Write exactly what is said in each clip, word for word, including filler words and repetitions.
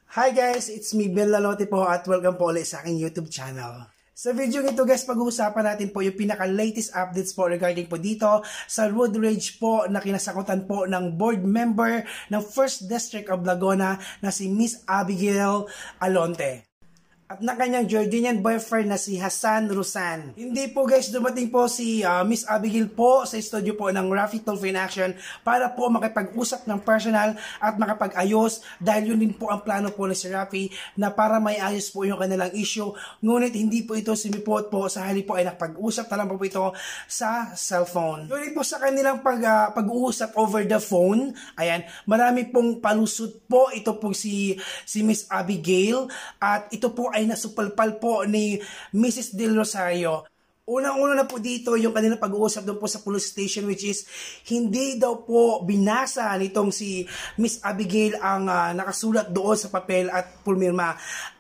Hi guys, it's me Bill Lalote po at welcome po ulit sa aking YouTube channel. Sa video ito guys, pag-uusapan natin po yung pinaka-latest updates po regarding po dito sa road rage po na kinasakutan po ng board member ng first District of Laguna na si Miss Abigail Alonte. At na kanyang Jordanian boyfriend na si Hassan Rusan. Hindi po guys, dumating po si uh, Miss Abigail po sa studio po ng Rafi Tulfo in Action para po makipag-usap ng personal at makapag-ayos dahil yun din po ang plano po ni si Rafi na para may ayos po yung kanilang issue. Ngunit hindi po ito simipot po sa hali po ay nakapag-usap na lang po, po ito sa cellphone. Ngunit po sa kanilang pag, uh, pag-uusap over the phone, ayan, marami pong palusot po ito po si, si Miss Abigail at ito po ay ay nasupalpal po ni Missus Del Rosario. Unang-una na po dito yung kanilang pag-uusap doon po sa police station, which is hindi daw po binasa nitong si Miss Abigail ang uh, nakasulat doon sa papel at pulmirma.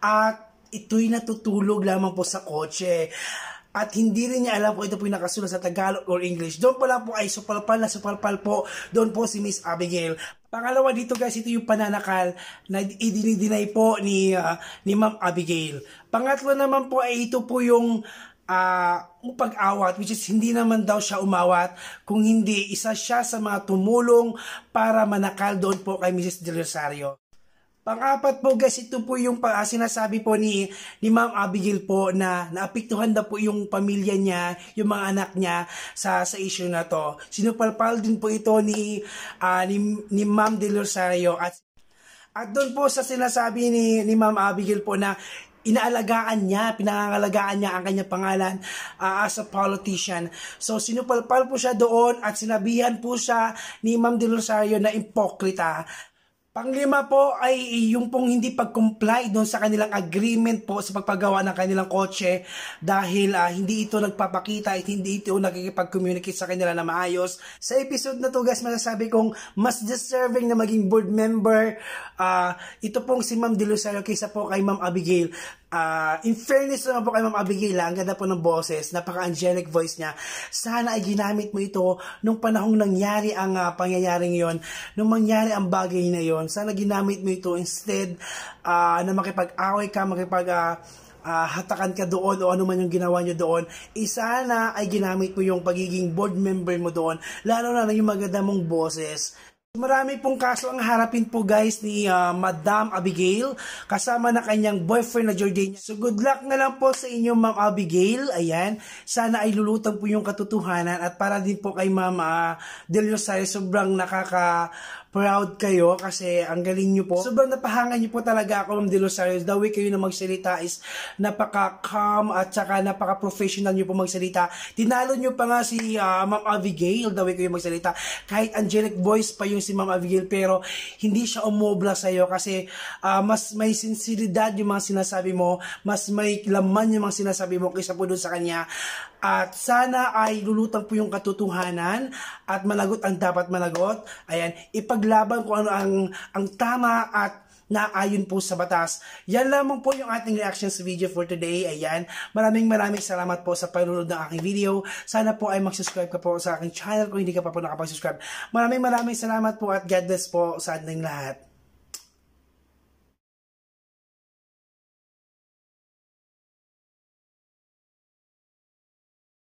At ito'y natutulog lamang po sa kotse. At hindi rin niya alam po ito po yung nakasulat sa Tagalog or English. Doon po lang po ay supalpal na supalpal po doon po si Miss Abigail. Pangalawa dito guys, ito yung pananakal na idinidinay po ni, uh, ni Ma'am Abigail. Pangatlo naman po ay ito po yung uh, pag-awat, which is hindi naman daw siya umawat, kung hindi isa siya sa mga tumulong para manakal doon po kay Missus Del Rosario. Pang-apat po guys, ito po yung uh, sinasabi po ni, ni Ma'am Abigail po na naapektuhan daw po yung pamilya niya, yung mga anak niya sa, sa issue na to. Sinupalpal din po ito ni, uh, ni, ni Ma'am Del Rosario. At, at doon po sa sinasabi ni, ni Ma'am Abigail po na inaalagaan niya, pinangangalagaan niya ang kanyang pangalan uh, as a politician. So sinupalpal po siya doon at sinabihan po siya ni Ma'am Del Rosario na impokrita. Panglima po ay yung pong hindi pag-comply doon sa kanilang agreement po sa pagpagawa ng kanilang kotse dahil uh, hindi ito nagpapakita at hindi ito nakikipag-communicate sa kanila na maayos. Sa episode na to guys, masasabi kong mas deserving na maging board member uh, ito pong si Ma'am Del Rosario kaysa po kay Ma'am Abigail. Uh, in fairness naman po kay Ma'am Abigail, ang ganda po ng boses, napaka-angelic voice niya. Sana ay ginamit mo ito nung panahong nangyari ang uh, pangyayaring yon, nung mangyari ang bagay na yon. Sana ginamit mo ito instead uh, na makipag-away ka, makipag uh, uh, hatakan ka doon o ano man yung ginawa nyo doon. Eh, sana ay ginamit mo yung pagiging board member mo doon, lalo na yung maganda mong boses. Marami pong kaso ang harapin po guys ni uh, Madam Abigail kasama na kanyang boyfriend na Jordanian. So good luck na lang po sa inyo Ma'am Abigail. Ayan, sana ay lulutang po yung katotohanan at para din po kay Ma'am uh, Del Rosario, sobrang nakaka proud kayo kasi ang galing nyo po. Sobrang napahangan nyo po talaga ako Ma'am Del Rosario. The way kayo na magsalita is napaka-calm at saka napaka-professional nyo po magsalita. Tinalo nyo pa nga si uh, Ma'am Abigail, the way kayo magsalita. Kahit angelic voice pa yung si Ma'am Abigail pero hindi siya umobra sa'yo kasi uh, mas may sinseridad yung mga sinasabi mo, mas may laman yung mga sinasabi mo kaysa po doon sa kanya. At sana ay lulutang po yung katotohanan at malagot ang dapat malagot. Ayan, ipaglaban kung ano ang, ang tama at naayon po sa batas. Yan lamang po yung ating reactions video for today. Ayan, maraming maraming salamat po sa panonood ng aking video. Sana po ay mag-subscribe ka po sa aking channel kung hindi ka pa po nakapag-subscribe. Maraming maraming salamat po at God bless po sa ating lahat.